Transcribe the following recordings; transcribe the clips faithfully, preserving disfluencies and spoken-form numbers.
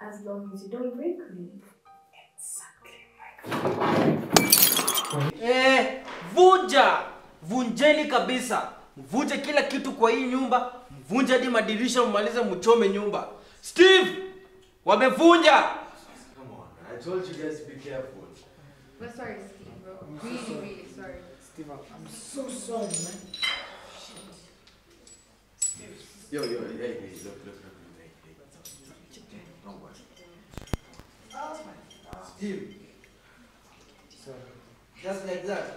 As long as you don't break me. Eh, vunja! Vunjeni kabisa. Mvunje kila kitu kwa hii nyumba. Mvunje hadi madirisha, mmalize mchome nyumba. Steve! Wamevunja! Come on, I told you guys to be careful. We're sorry, Steve, bro. Really, really sorry. Steve, I'm so sorry, man. Steve. Yo, yo, hey, hey, look, look, look, hey, hey. Don't worry. Steve. Sorry. Just like that.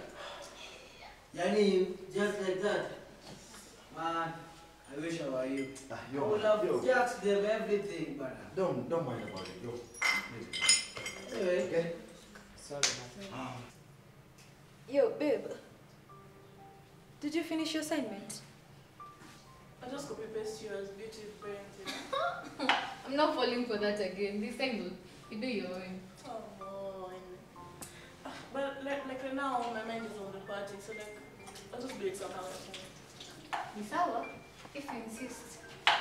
Yani, just like that. Man, I wish I were you. Ah, I yo, would have yo. just them everything, but Don't, don't mind about it, yo. anyway. Okay? Sorry, man. Um, Yo, babe. Did you finish your assignment? I just copy paste you as beauty parenting. I'm not falling for that again. This time, you, you do your own. Oh, uh, but like, like right now, my mind is on the party, so like, I'll just do it somehow. Misawa, if you insist.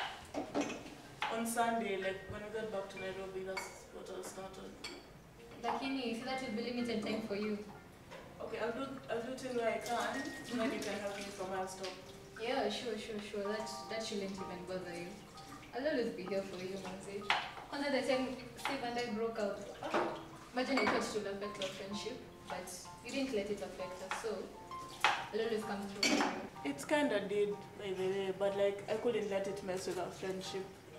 On Sunday, like when we get back to Nairobi, that's what I'll start on. Lakini, you see that will be limited time for you. Okay, I'll do I'll do till where I can, and then you can help me from my stop. Yeah, sure, sure, sure. That that shouldn't even bother you. I'll always be here for you, Manzi. Under the time Steve and I broke out, oh, imagine I thought it would affect our friendship, but you didn't let it affect us, so I'll always come through for you. It kinda did, by the way, but like I couldn't let it mess with our friendship.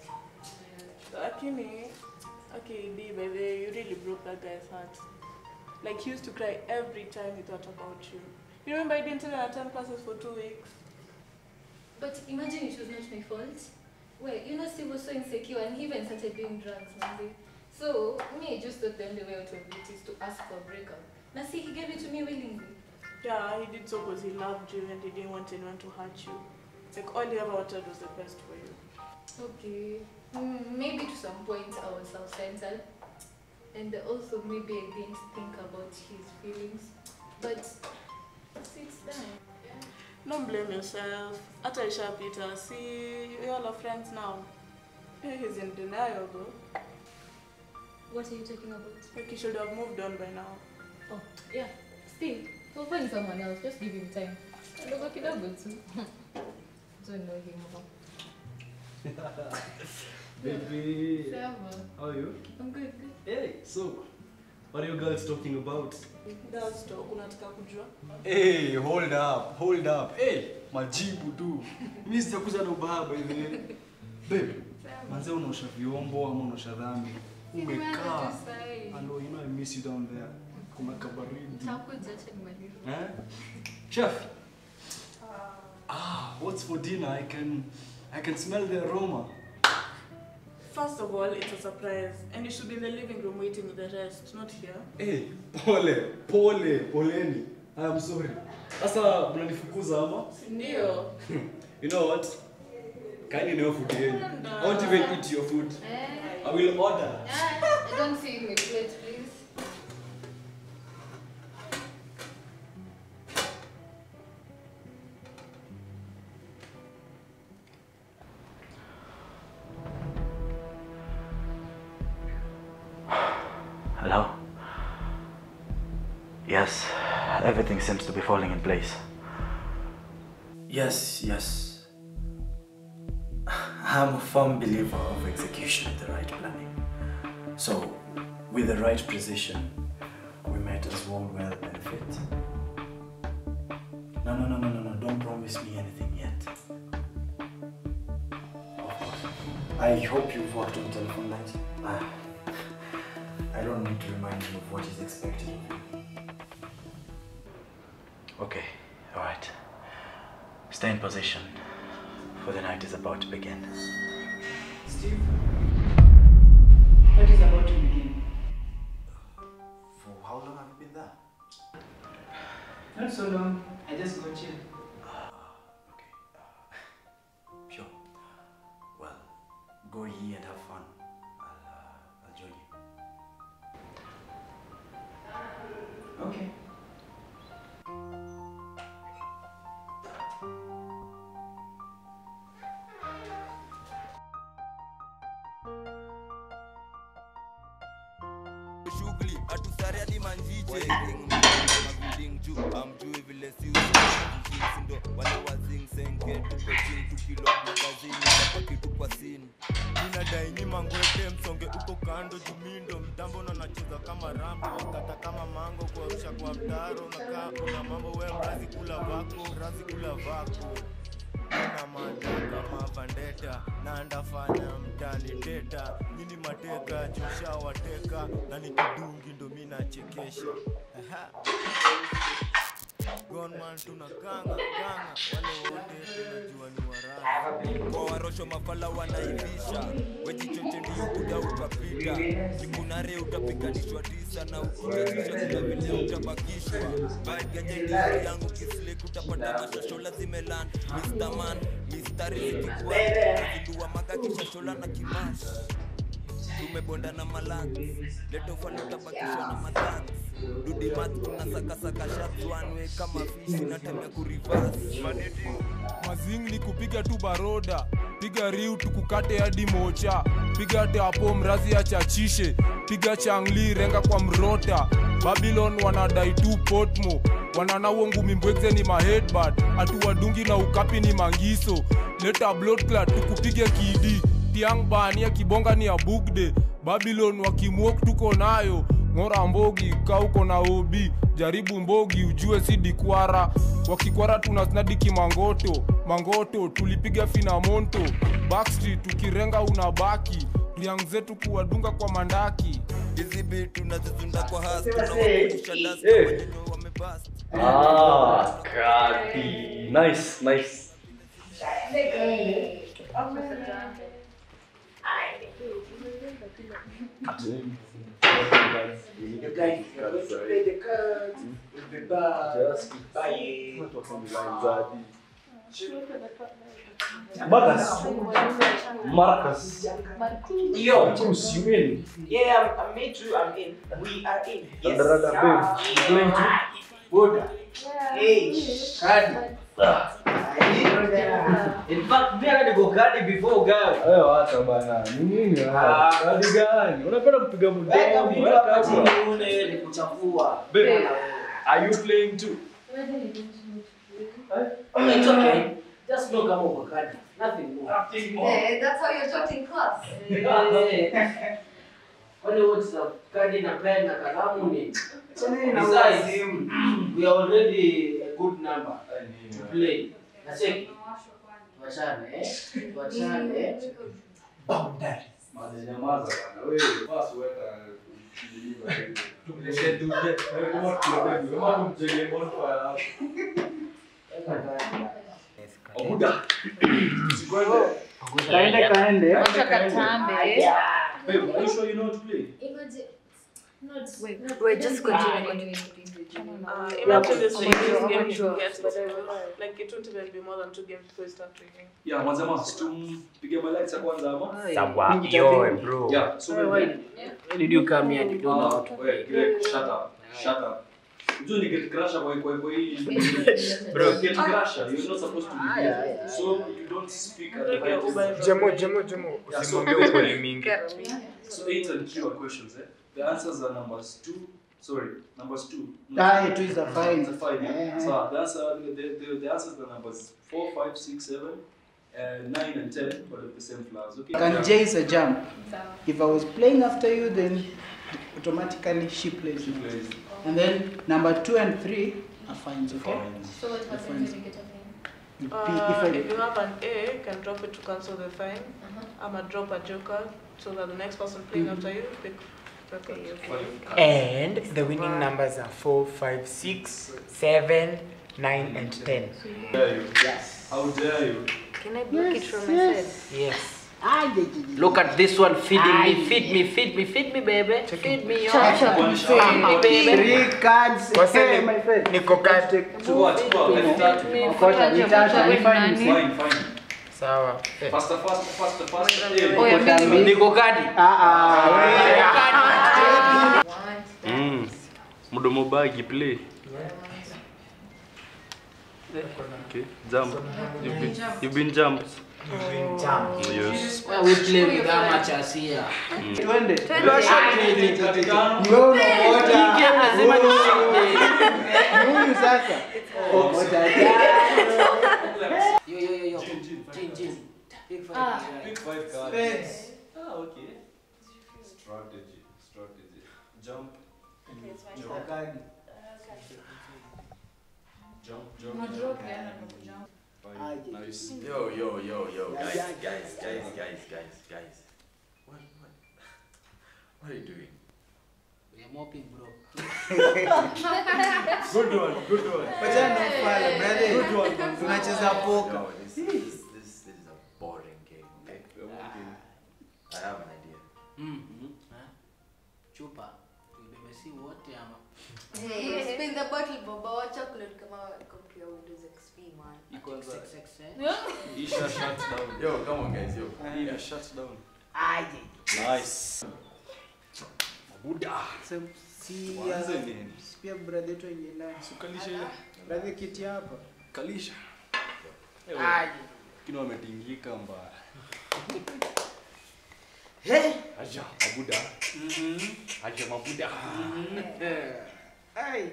Lakini, okay, D, by the way, you really broke that guy's heart. Like he used to cry every time he thought about you. You remember I didn't attend classes for two weeks? But imagine it was not my fault. Well, you know, Steve was so insecure and he even started doing drugs, Manzi. So, me, I just thought the only way out of it is to ask for a breakup. Now see, he gave it to me willingly. Yeah, he did so because he loved you and he didn't want anyone to hurt you. Like all he ever wanted was the best for you. Okay. Mm, maybe to some point I was self-centered. And also maybe I didn't think about his feelings. But it's time. Don't blame yourself. After Elisha Peter, see, we all are friends now. He's in denial though. What are you talking about? Like he should have moved on by now. Oh, yeah. Steve, we'll find someone else. Just give him time. And we'll work it out too. Don't know him more. Baby, Sava. how are you? I'm good, good. Hey, so, what are you girls talking about? That's talk, unataka kujua. Hey, hold up, hold up. Hey, majibu tu. Mimi sijakuza na ubaya by the way. Babe, manze unaosha vyombo ama unaosha dhambi. Umekaa. Hello, you know I miss you down there. Kuna kabaridi. Takuja acha nimalize. Eh? Chef. Ah, what's for dinner? I can I can smell the aroma. First of all, it's a surprise. And you should be in the living room waiting with the rest, not here. Hey, pole, pole, poleni. I am sorry. Sasa mnanifukuza ama? Ndio. You know what? Kindly know food yenu. I won't even eat your food. Eh. I will order. I don't see my plate, please. Hello? Yes, everything seems to be falling in place. Yes, yes. I'm a firm believer of execution with the right planning. So, with the right precision, we might as well well benefit. No, no, no, no, no, no, don't promise me anything yet. Of course. I hope you've worked on telephone lines. Ah. I don't need to remind you of what is expected of you. Okay, alright. Stay in position, for the night is about to begin. Steve, what is about to begin? For how long have you been there? Not so long. I just got you. Okay. Uh, sure. Well, go ye and have fun. I'll, uh, I'll join you. Okay. Mstari hadi manjije kama building juu amjui vile si usindo wale wazing senge tuko chini tukilo magazini hapa kitu kwa sini ninadai nyima ngwete msonge uko kando jumindo mtambo na nacheza kama rambo kata kama mango kuarusha kwa mtaro nakaa kuna mambo wewe mrazi kula vako razi kula vako na manda kama vandeta na ndafanya mtani deta nini mateka jusha wateka na nikidungi ndo mimi nachekesha aha gunman tunakanga kanga wale wote tunajua ni warazi kwa warosho mafala wanaivisha weji choche ndio kuda ukapita sikunare utapiganishwa tisa na ukijazisha kuna vile utabakishwa bad genje yangu kisle utapata mashashola zimeland Mister Man mistari zikikuwa zindua maga kishashola na kimash tumebonda na malaki leto ufale utabakishwa na mataki Dudi mat tunasaka saka shots one way kama fish nataka kureverse mazing ni kupiga tu baroda piga riu tukukate hadi mocha piga hata hapo mrazi achachishe piga changli renga kwa mrota Babylon wanadai tu potmo wanana ngumi mbwekze ni ma headbutt atu wadungi na ukapi ni mangiso leta blood clot tukupige kidi tiang bania kibonga ni ya bugde Babylon wakimwok tuko nayo ngora Mbogi kauko na obi jaribu Mbogi ujue si dikwara wakikwara tunasnadiki mangoto mangoto tulipiga finamonto backstreet tukirenga unabaki liang zetu kuwadunga kwa mandaki hizi beat tunazizunda kwa hasi tunawakulisha dust wenyewe wamebust ah kati nice nice You guys are going to play the cards with the bar. Just bye. Marcus. Marcus. Yo, Bruce, you in? Yeah, I'm, I'm me too. I'm in. We are in. Yes. Yeah. Playing too. Buddha. Hey, Kadi. In fact, we are going to go Kadi before girl. Ayo acha bana. Ni nini hapa? Kadi gani? Unapenda kupiga mdomo. Weka vitu hapa chini une ni kuchafua. Babe, are you playing too? It's okay. Just no come over Kadi. Nothing more. Nothing more. Yeah, that's how you're taught in class. Only what's the Kadi na pen na kalamu ni. Besides, we are already a good number to play. Naseki. Wachane, eh? Wachane. Boundaries. Nyamaza bana. Wewe basi weka deliver hivi. Tumleshe dude. Wewe kama tunapiga, kama mjenge bonfire hapo. Omuda. Sikwende. Kaende kaende. Acha katambe. Babe, are you sure you know how to play? Imagine not wait. We're just continuing. Uh, imagine this like this game you get it. Like it won't even be more than two games before you start drinking. Yeah, mwanza mas tumpige lights ya kwanza ama? Sawa, yo bro. Yeah, so Why, why, why did you come here and you don't know how to Wait, play? Greg, shut up. Shut up. You need to get crusher kwa kwa kwa hii. Bro, get crusher. You're not supposed to be here. So you don't speak at the right time. Jemo, jemo, jemo. Usimwambie ukweli mingi. So eight and Q are questions, eh? The answers are numbers two. Sorry, numbers two. Ah, two is a five. It's a five. Yeah. So the answer, the, the, the answers are numbers four, five, six, seven, uh, nine, and ten, but of the same flowers. Okay. And J is a jump. If I was playing after you, then automatically she plays. She plays. And then number two and three are fines, okay? Fines. So what happens when you get a fine? You Uh, pick- if if you have an A, you can drop it to cancel the fine. Uh-huh. I'm gonna drop a joker so that the next person playing after you pick. Okay, Five. And the winning numbers are four, five, six, seven, nine, and ten. How dare you? Yes. How dare you? Can I block it from my side? Yes. Look at this one feeding me, feed me, feed me, feed me, baby. Feed me, yo. Chop, chop. One Feed me, shot. baby. Three cards. What's Hey, the my friend. Niko kati. Chukua, chukua. Let's start. Okota, vitatu, ni fine. Fine, fine. Sawa. Faster, faster, faster, faster. Hey, Oh, yeah, Okota, me. Niko Kadi. Ah, ah. Mm. Mdomo bagi play. Okay, jump. You've been, you've been jumped. Jump. Yes. Where we play with amateurs here. Twende. Yo, Huyu sasa. yo, yo, yo. Jin, Jin. Big five. Ah. Big five cards. Spades. Ah, okay. Strategy. Strategy. Jump. Okay, it's my Jump. turn. Jump, jump, Not jump. joke, yeah, no, jump. Fine. Nice. Yo, yo, yo, yo, guys, guys, guys, guys, guys, guys. What, what, what are you doing? We are mopping, bro. Good one, good one. Wacha no fala, brother. Good one. Tunacheza poker. No, this, this, this, this is a boring game, okay? I have an idea. Mm-hmm. Huh? Chupa. We see what ama. Hey, spin the bottle, Boba. What chocolate come out come to your Windows X P, man. Six, six, eh? Isha shuts down. Yo, come on, guys, yo. Isha shuts down. Aye. Nice. Buddha. Si Wanze nini? pia brother yetu ingie ndani. Sukalisha ile. Brother kiti hapa. Kalisha. Aye. Kino ametingika mbaya. Hey. Aja, mabuda. Mhm. Aja mabuda. Aye.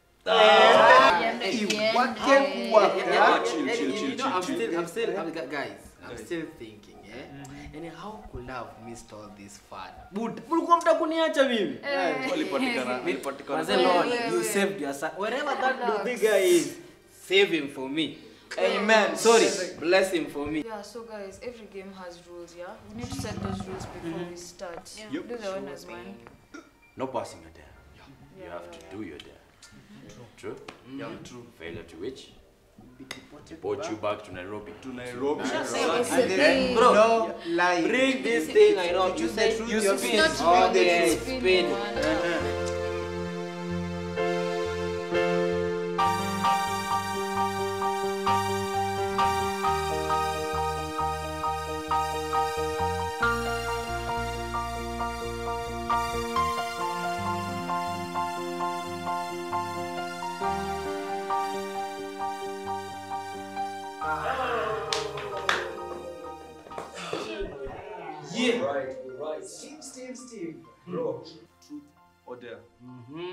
Hey, what can work? Chill, chill, chill, You know, I'm chill, still, chill. I'm still, I'm, guys, I'm Guys. still thinking, eh? And how could I have missed all this fun? Bud, mulikuwa mta kuniacha mimi. Walipatikana, walipatikana. Manze Lord, you saved your son. Wherever that big guy is, save him for me. Amen. Sorry, bless him for me. Yeah, so guys, every game has rules, yeah? We need to set those rules before we start. Yep. Do the honors, man. No passing your dare. You Yeah, have yeah, to yeah. do your dare. True? Yeah, true. Failure to which? Deport you back to Nairobi. To Nairobi. And then, Hey, bro, no lie. bring this thing I know. You said truth, you you spin. spin. It's not Okay, really spin, spin. man. Uh-huh. Yeah. Right, right. Steve, Steve, Steve. Bro. Truth or dare? Mm-hmm.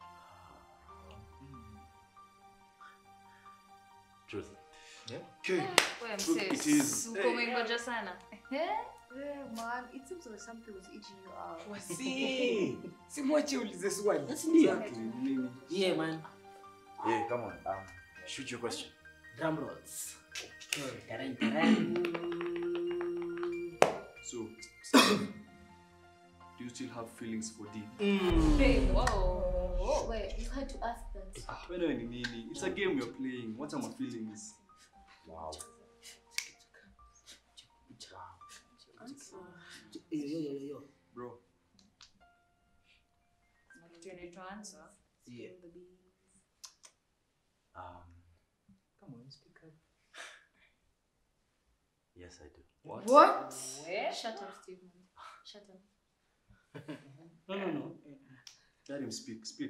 Truth. Yeah. Okay. Wait, Truth sis. it is. Uko umengoja sana. Yeah, man, it seems like something was eating you out. Si. Si mwache ulize swali. Exactly. Nini? Yeah, man. Yeah, come on. Um, shoot your question. Drum rolls. Tarang, tarang. So, Steve, do you still have feelings for D? Hey, whoa. Wait, you had to ask that. Ah, when are you nini? It's a game you're playing. What are my feelings? Wow. Yo, yo, yo, yo. Bro. Do you need to answer? Yeah. Um, Come on, speak up. yes, I do. What? What? Shut up, Steve, man. Shut up. No, no, no. Let him speak. Speak.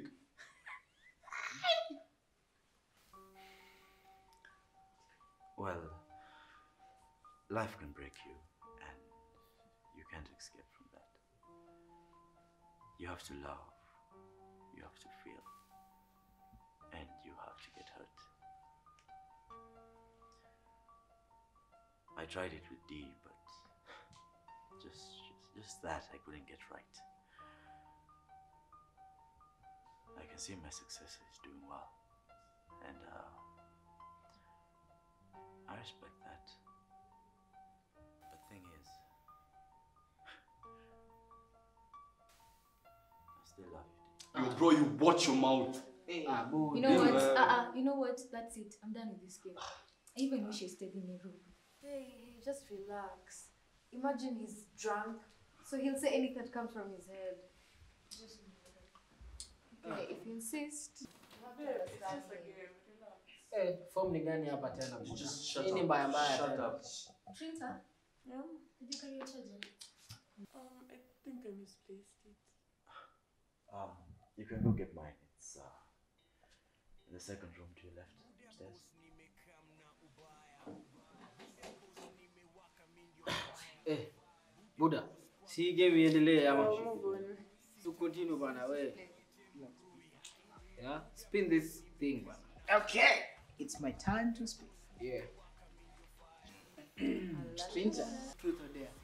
Well, life can break you, and you can't escape from that. You have to love, you have to feel, and you have to get hurt. I tried it with D, but just, just, just that I couldn't get right. I can see my successor is doing well, and uh, I respect that. But thing is, I still love you. Yo, bro, you watch your mouth. Ah, boo. You know Yeah. what? Uh-uh. You know what? That's it. I'm done with this game. I even wish I stayed in Nairobi. Hey, just relax. Imagine he's drunk, so he'll say anything that comes from his head. Just okay, if you insist. Eh, form ni gani hapa tena? You just shut Nini up. mbaya mbaya Shut tena? up. Trinta, no? Did you carry your charger? Um, I think I misplaced it. Um, you can go get mine. It's uh, in the second room to your left. upstairs. Eh, Buddha, si game iendelee ama? I'll move on. To continue bana we. Yeah, spin this thing bana. Okay, it's my time to speak. Yeah. Trinta, truth or dare?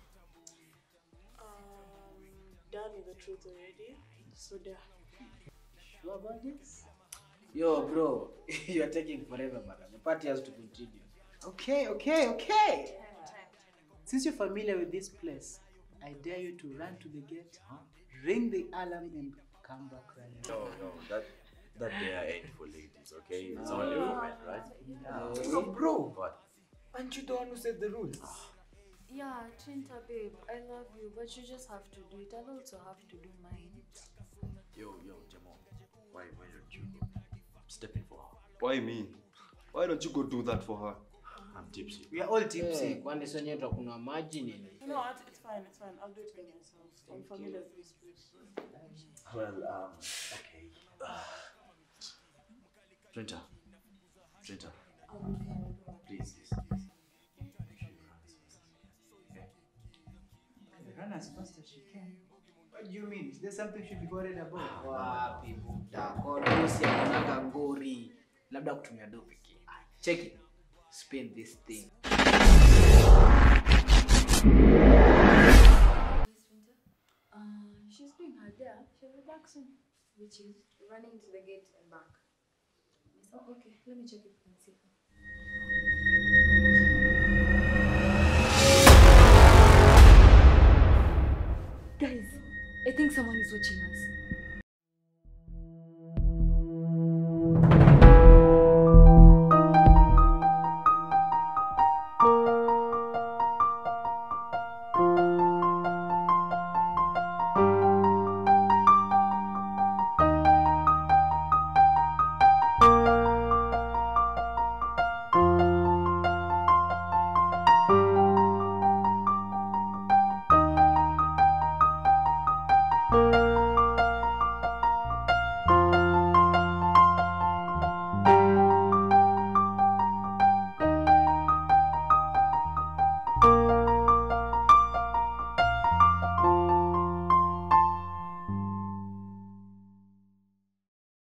Um, done with the truth already. So there. Sure about this? Yo, bro, you are taking forever, man. The party has to continue. Okay, okay, okay. Since you're familiar with this place, I dare you to run to the gate, huh? Ring the alarm, and come back right now. No, no, that that dare ain't for ladies, okay? It's only for men, right? No. So, bro, What? aren't you the one who said the rules? Yeah, Trinta, babe, I love you, but you just have to do it. I'll also have to do mine. Yo, yo, Jamo, why, why don't you go? Step in for her. Why me? Why don't you go do that for her? I'm tipsy. We are all tipsy. Eh, kwani sio nyeto kuna maji nini? No, it's, it's fine, it's fine. I'll do it by myself. I'm familiar with this place. Well, um, okay. Trinta, Trinta, please, please, please. Make sure you run as fast as you can, okay? Run as fast as she can. What do you mean? Is there something she should be worried about? Wapi Buddha, kodosi ananga ngori. Labda kutumia do pekee. Check it. Spin this thing. Uh, she's doing her there. She'll be back soon. Which is running to the gate and back. Oh, okay. Let me check if you can see her. Guys, I think someone is watching us.